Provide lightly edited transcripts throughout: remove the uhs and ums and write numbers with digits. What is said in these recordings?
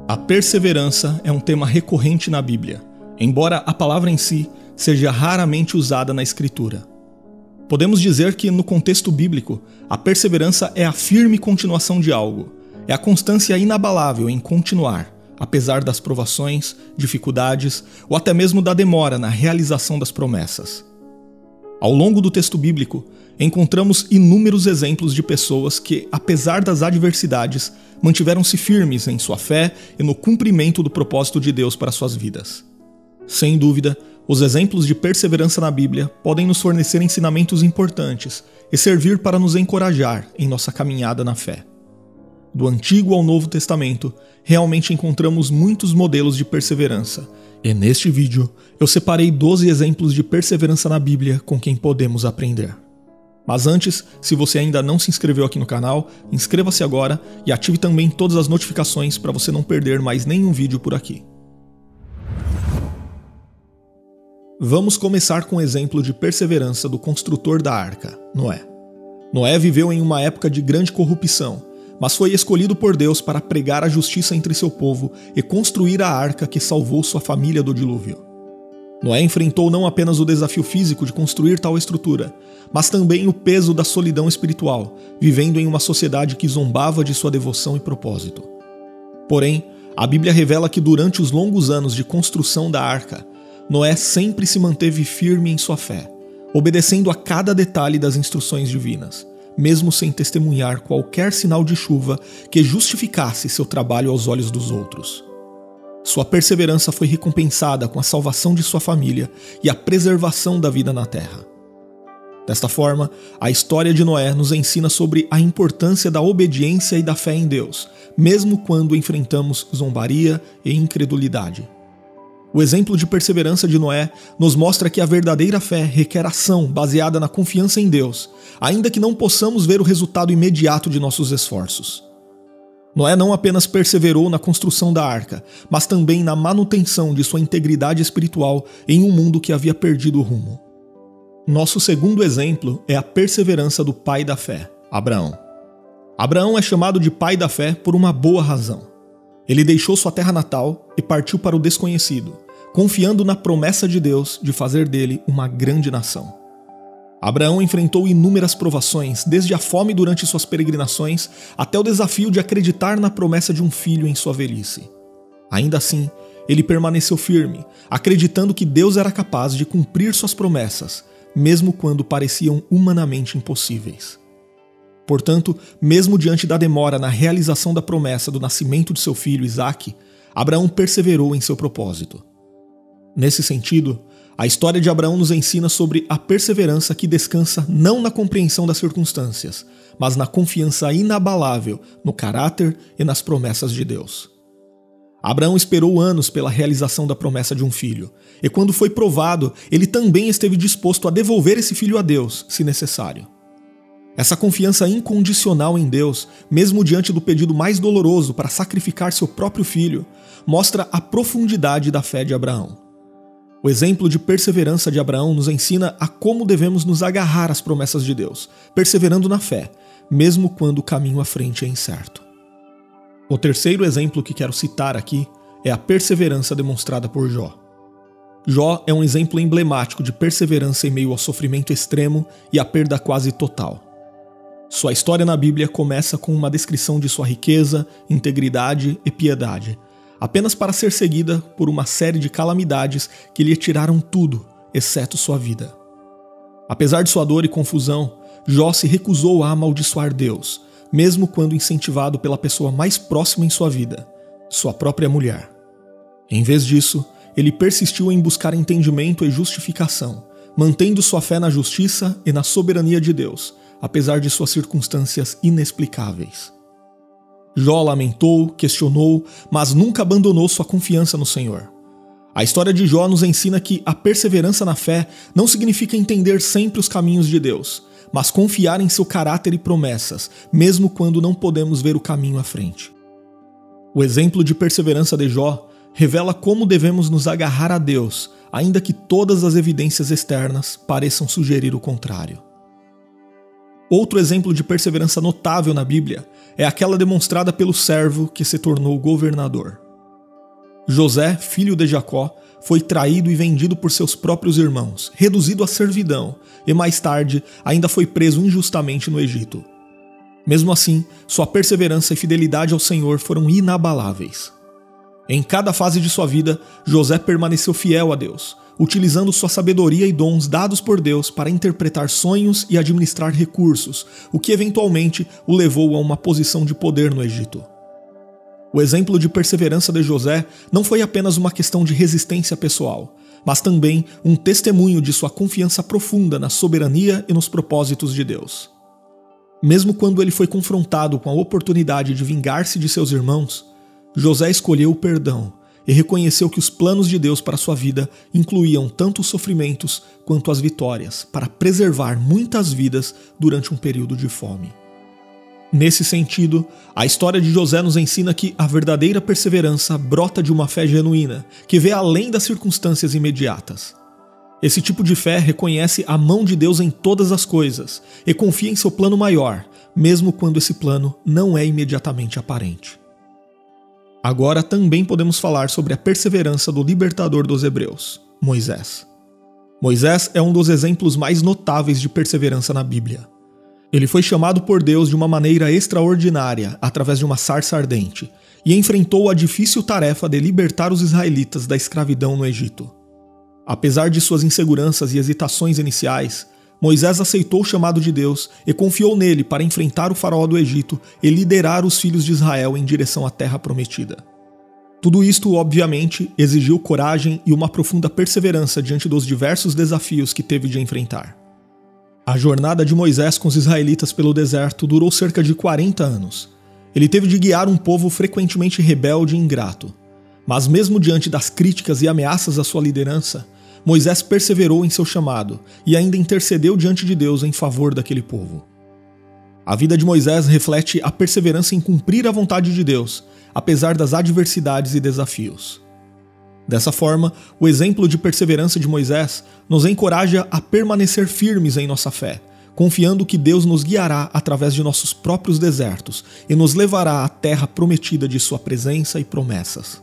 A perseverança é um tema recorrente na Bíblia, embora a palavra em si seja raramente usada na Escritura. Podemos dizer que, no contexto bíblico, a perseverança é a firme continuação de algo, é a constância inabalável em continuar, apesar das provações, dificuldades ou até mesmo da demora na realização das promessas. Ao longo do texto bíblico, encontramos inúmeros exemplos de pessoas que, apesar das adversidades, mantiveram-se firmes em sua fé e no cumprimento do propósito de Deus para suas vidas. Sem dúvida, os exemplos de perseverança na Bíblia podem nos fornecer ensinamentos importantes e servir para nos encorajar em nossa caminhada na fé. Do Antigo ao Novo Testamento, realmente encontramos muitos modelos de perseverança, e neste vídeo eu separei 12 exemplos de perseverança na Bíblia com quem podemos aprender. Mas antes, se você ainda não se inscreveu aqui no canal, inscreva-se agora e ative também todas as notificações para você não perder mais nenhum vídeo por aqui. Vamos começar com o exemplo de perseverança do construtor da arca, Noé. Noé viveu em uma época de grande corrupção, mas foi escolhido por Deus para pregar a justiça entre seu povo e construir a arca que salvou sua família do dilúvio. Noé enfrentou não apenas o desafio físico de construir tal estrutura, mas também o peso da solidão espiritual, vivendo em uma sociedade que zombava de sua devoção e propósito. Porém, a Bíblia revela que durante os longos anos de construção da arca, Noé sempre se manteve firme em sua fé, obedecendo a cada detalhe das instruções divinas, mesmo sem testemunhar qualquer sinal de chuva que justificasse seu trabalho aos olhos dos outros. Sua perseverança foi recompensada com a salvação de sua família e a preservação da vida na terra. Desta forma, a história de Noé nos ensina sobre a importância da obediência e da fé em Deus, mesmo quando enfrentamos zombaria e incredulidade. O exemplo de perseverança de Noé nos mostra que a verdadeira fé requer ação baseada na confiança em Deus, ainda que não possamos ver o resultado imediato de nossos esforços. Noé não apenas perseverou na construção da arca, mas também na manutenção de sua integridade espiritual em um mundo que havia perdido o rumo. Nosso segundo exemplo é a perseverança do pai da fé, Abraão. Abraão é chamado de pai da fé por uma boa razão. Ele deixou sua terra natal e partiu para o desconhecido, confiando na promessa de Deus de fazer dele uma grande nação. Abraão enfrentou inúmeras provações, desde a fome durante suas peregrinações até o desafio de acreditar na promessa de um filho em sua velhice. Ainda assim, ele permaneceu firme, acreditando que Deus era capaz de cumprir suas promessas, mesmo quando pareciam humanamente impossíveis. Portanto, mesmo diante da demora na realização da promessa do nascimento de seu filho Isaque, Abraão perseverou em seu propósito. Nesse sentido, a história de Abraão nos ensina sobre a perseverança que descansa não na compreensão das circunstâncias, mas na confiança inabalável no caráter e nas promessas de Deus. Abraão esperou anos pela realização da promessa de um filho, e quando foi provado, ele também esteve disposto a devolver esse filho a Deus, se necessário. Essa confiança incondicional em Deus, mesmo diante do pedido mais doloroso para sacrificar seu próprio filho, mostra a profundidade da fé de Abraão. O exemplo de perseverança de Abraão nos ensina a como devemos nos agarrar às promessas de Deus, perseverando na fé, mesmo quando o caminho à frente é incerto. O terceiro exemplo que quero citar aqui é a perseverança demonstrada por Jó. Jó é um exemplo emblemático de perseverança em meio ao sofrimento extremo e à perda quase total. Sua história na Bíblia começa com uma descrição de sua riqueza, integridade e piedade, apenas para ser seguida por uma série de calamidades que lhe tiraram tudo, exceto sua vida. Apesar de sua dor e confusão, Jó se recusou a amaldiçoar Deus, mesmo quando incentivado pela pessoa mais próxima em sua vida, sua própria mulher. Em vez disso, ele persistiu em buscar entendimento e justificação, mantendo sua fé na justiça e na soberania de Deus, apesar de suas circunstâncias inexplicáveis. Jó lamentou, questionou, mas nunca abandonou sua confiança no Senhor. A história de Jó nos ensina que a perseverança na fé não significa entender sempre os caminhos de Deus, mas confiar em seu caráter e promessas, mesmo quando não podemos ver o caminho à frente. O exemplo de perseverança de Jó revela como devemos nos agarrar a Deus, ainda que todas as evidências externas pareçam sugerir o contrário. Outro exemplo de perseverança notável na Bíblia é aquela demonstrada pelo servo que se tornou governador. José, filho de Jacó, foi traído e vendido por seus próprios irmãos, reduzido à servidão e mais tarde ainda foi preso injustamente no Egito. Mesmo assim, sua perseverança e fidelidade ao Senhor foram inabaláveis. Em cada fase de sua vida, José permaneceu fiel a Deus, utilizando sua sabedoria e dons dados por Deus para interpretar sonhos e administrar recursos, o que eventualmente o levou a uma posição de poder no Egito. O exemplo de perseverança de José não foi apenas uma questão de resistência pessoal, mas também um testemunho de sua confiança profunda na soberania e nos propósitos de Deus. Mesmo quando ele foi confrontado com a oportunidade de vingar-se de seus irmãos, José escolheu o perdão e reconheceu que os planos de Deus para sua vida incluíam tanto os sofrimentos quanto as vitórias, para preservar muitas vidas durante um período de fome. Nesse sentido, a história de José nos ensina que a verdadeira perseverança brota de uma fé genuína, que vê além das circunstâncias imediatas. Esse tipo de fé reconhece a mão de Deus em todas as coisas e confia em seu plano maior, mesmo quando esse plano não é imediatamente aparente. Agora também podemos falar sobre a perseverança do libertador dos hebreus, Moisés. Moisés é um dos exemplos mais notáveis de perseverança na Bíblia. Ele foi chamado por Deus de uma maneira extraordinária, através de uma sarça ardente, e enfrentou a difícil tarefa de libertar os israelitas da escravidão no Egito. Apesar de suas inseguranças e hesitações iniciais, Moisés aceitou o chamado de Deus e confiou nele para enfrentar o faraó do Egito e liderar os filhos de Israel em direção à terra prometida. Tudo isto, obviamente, exigiu coragem e uma profunda perseverança diante dos diversos desafios que teve de enfrentar. A jornada de Moisés com os israelitas pelo deserto durou cerca de 40 anos. Ele teve de guiar um povo frequentemente rebelde e ingrato. Mas mesmo diante das críticas e ameaças à sua liderança, Moisés perseverou em seu chamado e ainda intercedeu diante de Deus em favor daquele povo. A vida de Moisés reflete a perseverança em cumprir a vontade de Deus, apesar das adversidades e desafios. Dessa forma, o exemplo de perseverança de Moisés nos encoraja a permanecer firmes em nossa fé, confiando que Deus nos guiará através de nossos próprios desertos e nos levará à terra prometida de sua presença e promessas.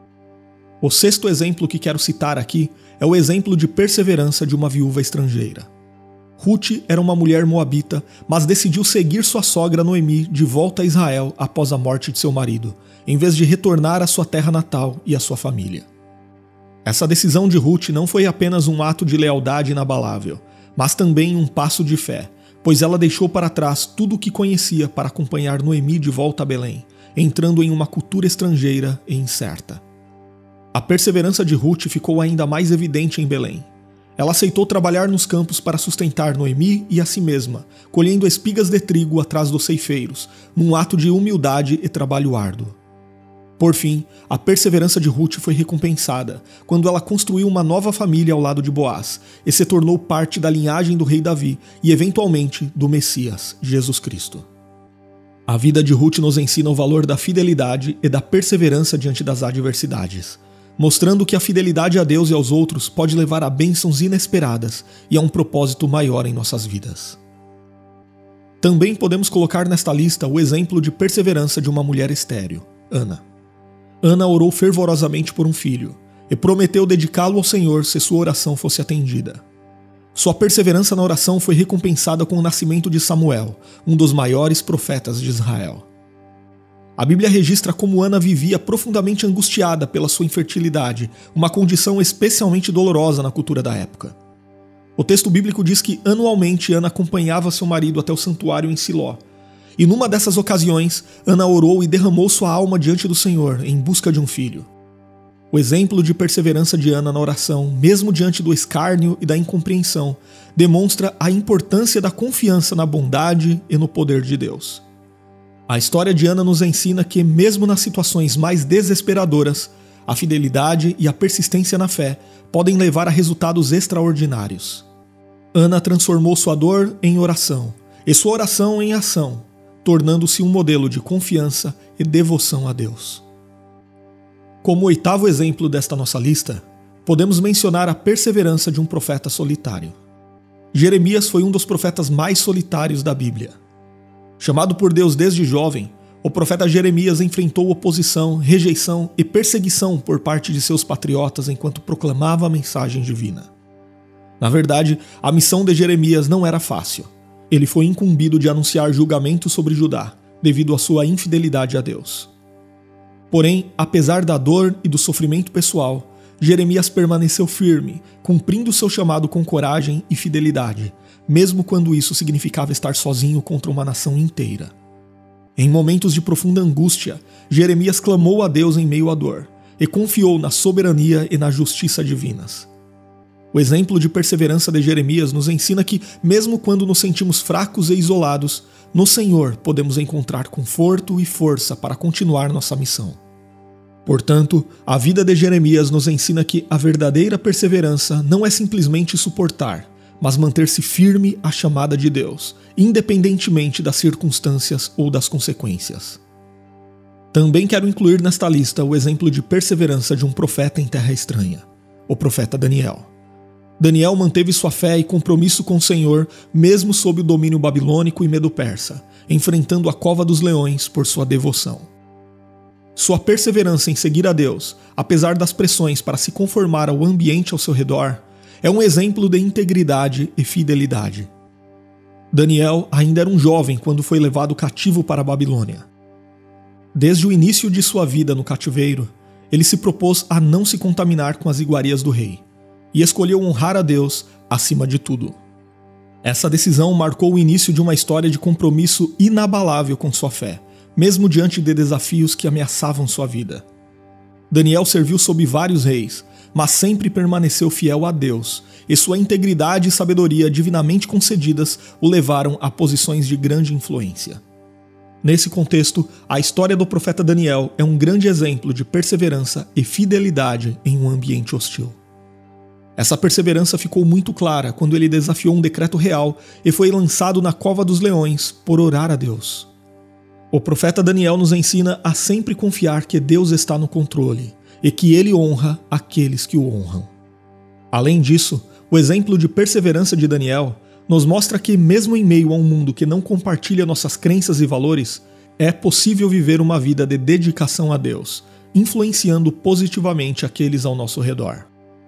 O sexto exemplo que quero citar aqui é o exemplo de perseverança de uma viúva estrangeira. Ruth era uma mulher moabita, mas decidiu seguir sua sogra Noemi de volta a Israel após a morte de seu marido, em vez de retornar à sua terra natal e à sua família. Essa decisão de Ruth não foi apenas um ato de lealdade inabalável, mas também um passo de fé, pois ela deixou para trás tudo o que conhecia para acompanhar Noemi de volta a Belém, entrando em uma cultura estrangeira e incerta. A perseverança de Ruth ficou ainda mais evidente em Belém. Ela aceitou trabalhar nos campos para sustentar Noemi e a si mesma, colhendo espigas de trigo atrás dos ceifeiros, num ato de humildade e trabalho árduo. Por fim, a perseverança de Ruth foi recompensada, quando ela construiu uma nova família ao lado de Boaz, e se tornou parte da linhagem do rei Davi e, eventualmente, do Messias, Jesus Cristo. A vida de Ruth nos ensina o valor da fidelidade e da perseverança diante das adversidades, mostrando que a fidelidade a Deus e aos outros pode levar a bênçãos inesperadas e a um propósito maior em nossas vidas. Também podemos colocar nesta lista o exemplo de perseverança de uma mulher estéril, Ana. Ana orou fervorosamente por um filho e prometeu dedicá-lo ao Senhor se sua oração fosse atendida. Sua perseverança na oração foi recompensada com o nascimento de Samuel, um dos maiores profetas de Israel. A Bíblia registra como Ana vivia profundamente angustiada pela sua infertilidade, uma condição especialmente dolorosa na cultura da época. O texto bíblico diz que anualmente Ana acompanhava seu marido até o santuário em Siló, e numa dessas ocasiões, Ana orou e derramou sua alma diante do Senhor em busca de um filho. O exemplo de perseverança de Ana na oração, mesmo diante do escárnio e da incompreensão, demonstra a importância da confiança na bondade e no poder de Deus. A história de Ana nos ensina que, mesmo nas situações mais desesperadoras, a fidelidade e a persistência na fé podem levar a resultados extraordinários. Ana transformou sua dor em oração e sua oração em ação, tornando-se um modelo de confiança e devoção a Deus. Como oitavo exemplo desta nossa lista, podemos mencionar a perseverança de um profeta solitário. Jeremias foi um dos profetas mais solitários da Bíblia. Chamado por Deus desde jovem, o profeta Jeremias enfrentou oposição, rejeição e perseguição por parte de seus patriotas enquanto proclamava a mensagem divina. Na verdade, a missão de Jeremias não era fácil. Ele foi incumbido de anunciar julgamento sobre Judá, devido à sua infidelidade a Deus. Porém, apesar da dor e do sofrimento pessoal, Jeremias permaneceu firme, cumprindo seu chamado com coragem e fidelidade, mesmo quando isso significava estar sozinho contra uma nação inteira. Em momentos de profunda angústia, Jeremias clamou a Deus em meio à dor e confiou na soberania e na justiça divinas. O exemplo de perseverança de Jeremias nos ensina que, mesmo quando nos sentimos fracos e isolados, no Senhor podemos encontrar conforto e força para continuar nossa missão. Portanto, a vida de Jeremias nos ensina que a verdadeira perseverança não é simplesmente suportar, mas manter-se firme à chamada de Deus, independentemente das circunstâncias ou das consequências. Também quero incluir nesta lista o exemplo de perseverança de um profeta em terra estranha, o profeta Daniel. Daniel manteve sua fé e compromisso com o Senhor, mesmo sob o domínio babilônico e medo-persa, enfrentando a cova dos leões por sua devoção. Sua perseverança em seguir a Deus, apesar das pressões para se conformar ao ambiente ao seu redor, é um exemplo de integridade e fidelidade. Daniel ainda era um jovem quando foi levado cativo para a Babilônia. Desde o início de sua vida no cativeiro, ele se propôs a não se contaminar com as iguarias do rei, e escolheu honrar a Deus acima de tudo. Essa decisão marcou o início de uma história de compromisso inabalável com sua fé, mesmo diante de desafios que ameaçavam sua vida. Daniel serviu sob vários reis, mas sempre permaneceu fiel a Deus, e sua integridade e sabedoria divinamente concedidas o levaram a posições de grande influência. Nesse contexto, a história do profeta Daniel é um grande exemplo de perseverança e fidelidade em um ambiente hostil. Essa perseverança ficou muito clara quando ele desafiou um decreto real e foi lançado na cova dos leões por orar a Deus. O profeta Daniel nos ensina a sempre confiar que Deus está no controle e que Ele honra aqueles que o honram. Além disso, o exemplo de perseverança de Daniel nos mostra que, mesmo em meio a um mundo que não compartilha nossas crenças e valores, é possível viver uma vida de dedicação a Deus, influenciando positivamente aqueles ao nosso redor.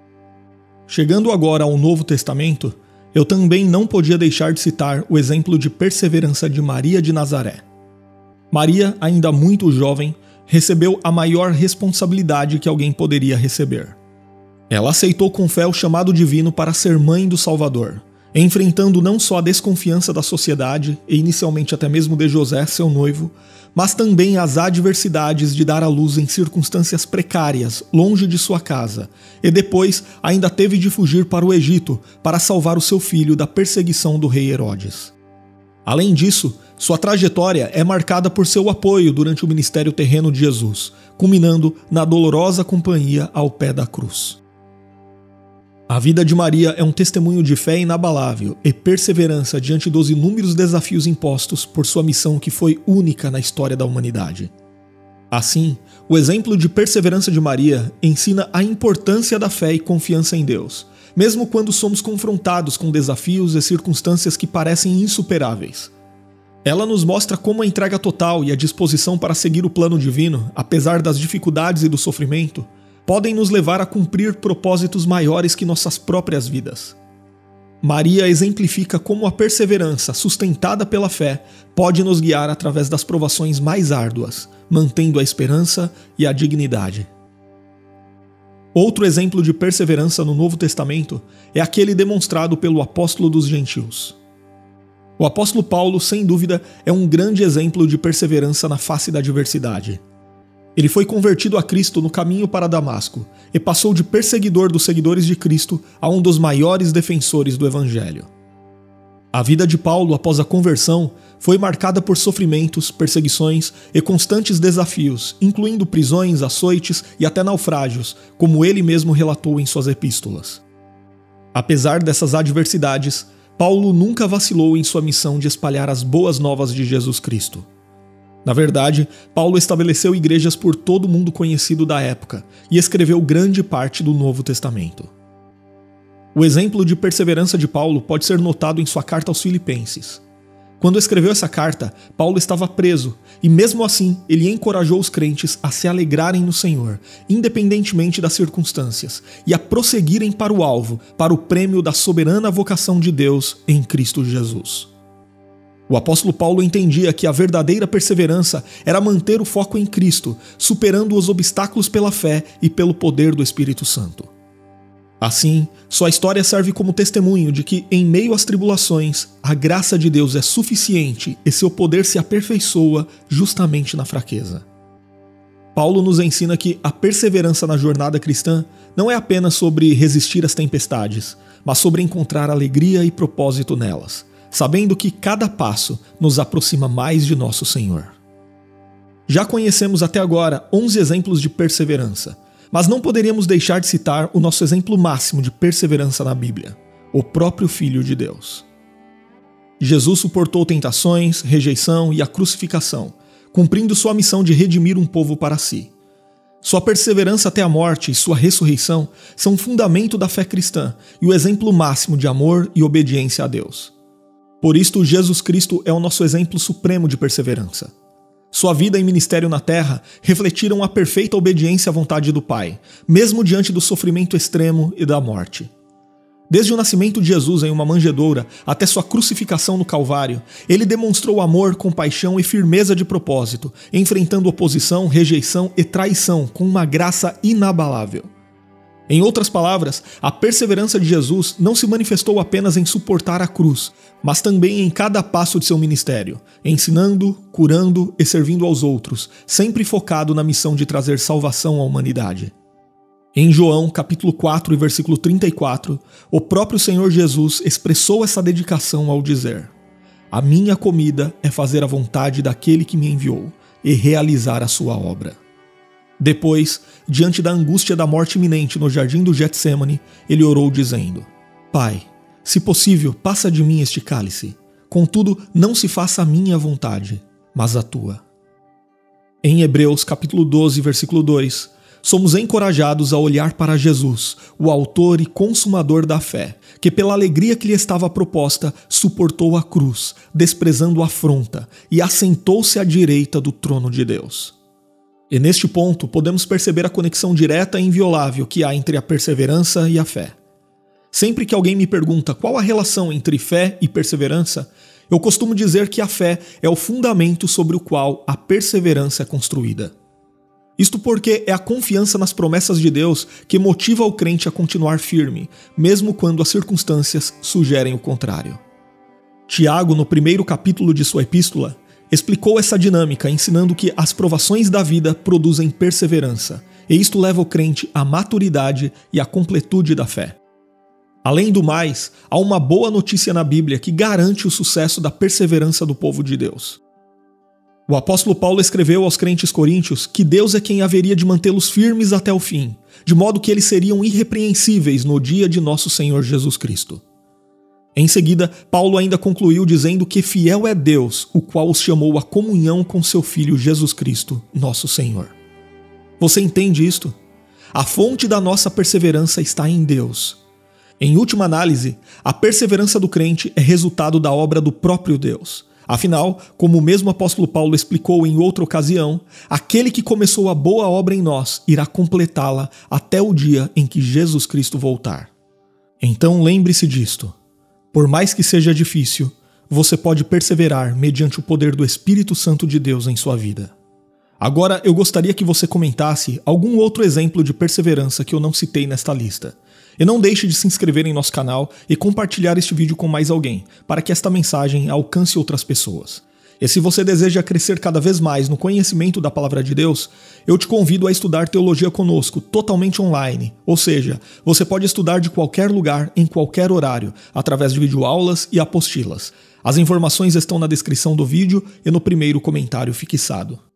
Chegando agora ao Novo Testamento, eu também não podia deixar de citar o exemplo de perseverança de Maria de Nazaré. Maria, ainda muito jovem, recebeu a maior responsabilidade que alguém poderia receber. Ela aceitou com fé o chamado divino para ser mãe do Salvador, enfrentando não só a desconfiança da sociedade e inicialmente até mesmo de José, seu noivo, mas também as adversidades de dar à luz em circunstâncias precárias, longe de sua casa, e depois ainda teve de fugir para o Egito para salvar o seu filho da perseguição do rei Herodes. Além disso, sua trajetória é marcada por seu apoio durante o ministério terreno de Jesus, culminando na dolorosa companhia ao pé da cruz. A vida de Maria é um testemunho de fé inabalável e perseverança diante dos inúmeros desafios impostos por sua missão que foi única na história da humanidade. Assim, o exemplo de perseverança de Maria ensina a importância da fé e confiança em Deus, mesmo quando somos confrontados com desafios e circunstâncias que parecem insuperáveis. Ela nos mostra como a entrega total e a disposição para seguir o plano divino, apesar das dificuldades e do sofrimento, podem nos levar a cumprir propósitos maiores que nossas próprias vidas. Maria exemplifica como a perseverança, sustentada pela fé, pode nos guiar através das provações mais árduas, mantendo a esperança e a dignidade. Outro exemplo de perseverança no Novo Testamento é aquele demonstrado pelo apóstolo dos gentios. O apóstolo Paulo, sem dúvida, é um grande exemplo de perseverança na face da adversidade. Ele foi convertido a Cristo no caminho para Damasco e passou de perseguidor dos seguidores de Cristo a um dos maiores defensores do Evangelho. A vida de Paulo após a conversão foi marcada por sofrimentos, perseguições e constantes desafios, incluindo prisões, açoites e até naufrágios, como ele mesmo relatou em suas epístolas. Apesar dessas adversidades, Paulo nunca vacilou em sua missão de espalhar as boas novas de Jesus Cristo. Na verdade, Paulo estabeleceu igrejas por todo o mundo conhecido da época e escreveu grande parte do Novo Testamento. O exemplo de perseverança de Paulo pode ser notado em sua carta aos Filipenses. Quando escreveu essa carta, Paulo estava preso, e mesmo assim ele encorajou os crentes a se alegrarem no Senhor, independentemente das circunstâncias, e a prosseguirem para o alvo, para o prêmio da soberana vocação de Deus em Cristo Jesus. O apóstolo Paulo entendia que a verdadeira perseverança era manter o foco em Cristo, superando os obstáculos pela fé e pelo poder do Espírito Santo. Assim, sua história serve como testemunho de que, em meio às tribulações, a graça de Deus é suficiente e seu poder se aperfeiçoa justamente na fraqueza. Paulo nos ensina que a perseverança na jornada cristã não é apenas sobre resistir às tempestades, mas sobre encontrar alegria e propósito nelas, sabendo que cada passo nos aproxima mais de nosso Senhor. Já conhecemos até agora 11 exemplos de perseverança, mas não poderíamos deixar de citar o nosso exemplo máximo de perseverança na Bíblia, o próprio Filho de Deus. Jesus suportou tentações, rejeição e a crucificação, cumprindo sua missão de redimir um povo para si. Sua perseverança até a morte e sua ressurreição são o fundamento da fé cristã e o exemplo máximo de amor e obediência a Deus. Por isto, Jesus Cristo é o nosso exemplo supremo de perseverança. Sua vida e ministério na terra refletiram a perfeita obediência à vontade do Pai, mesmo diante do sofrimento extremo e da morte. Desde o nascimento de Jesus em uma manjedoura até sua crucificação no Calvário, ele demonstrou amor, compaixão e firmeza de propósito, enfrentando oposição, rejeição e traição com uma graça inabalável. Em outras palavras, a perseverança de Jesus não se manifestou apenas em suportar a cruz, mas também em cada passo de seu ministério, ensinando, curando e servindo aos outros, sempre focado na missão de trazer salvação à humanidade. Em João, capítulo 4, versículo 34, o próprio Senhor Jesus expressou essa dedicação ao dizer: "A minha comida é fazer a vontade daquele que me enviou e realizar a sua obra." Depois, diante da angústia da morte iminente no jardim do Getsêmani, ele orou dizendo: "Pai, se possível, passa de mim este cálice. Contudo, não se faça a minha vontade, mas a tua." Em Hebreus capítulo 12, versículo 2, somos encorajados a olhar para Jesus, o autor e consumador da fé, que pela alegria que lhe estava proposta, suportou a cruz, desprezando a afronta, e assentou-se à direita do trono de Deus. E neste ponto, podemos perceber a conexão direta e inviolável que há entre a perseverança e a fé. Sempre que alguém me pergunta qual a relação entre fé e perseverança, eu costumo dizer que a fé é o fundamento sobre o qual a perseverança é construída. Isto porque é a confiança nas promessas de Deus que motiva o crente a continuar firme, mesmo quando as circunstâncias sugerem o contrário. Tiago, no primeiro capítulo de sua epístola, explicou essa dinâmica, ensinando que as provações da vida produzem perseverança, e isto leva o crente à maturidade e à completude da fé. Além do mais, há uma boa notícia na Bíblia que garante o sucesso da perseverança do povo de Deus. O apóstolo Paulo escreveu aos crentes coríntios que Deus é quem haveria de mantê-los firmes até o fim, de modo que eles seriam irrepreensíveis no dia de nosso Senhor Jesus Cristo. Em seguida, Paulo ainda concluiu dizendo que fiel é Deus, o qual os chamou à comunhão com seu Filho Jesus Cristo, nosso Senhor. Você entende isto? A fonte da nossa perseverança está em Deus. Em última análise, a perseverança do crente é resultado da obra do próprio Deus. Afinal, como o mesmo apóstolo Paulo explicou em outra ocasião, aquele que começou a boa obra em nós irá completá-la até o dia em que Jesus Cristo voltar. Então lembre-se disto. Por mais que seja difícil, você pode perseverar mediante o poder do Espírito Santo de Deus em sua vida. Agora, eu gostaria que você comentasse algum outro exemplo de perseverança que eu não citei nesta lista. E não deixe de se inscrever em nosso canal e compartilhar este vídeo com mais alguém, para que esta mensagem alcance outras pessoas. E se você deseja crescer cada vez mais no conhecimento da Palavra de Deus, eu te convido a estudar teologia conosco, totalmente online. Ou seja, você pode estudar de qualquer lugar, em qualquer horário, através de videoaulas e apostilas. As informações estão na descrição do vídeo e no primeiro comentário fixado.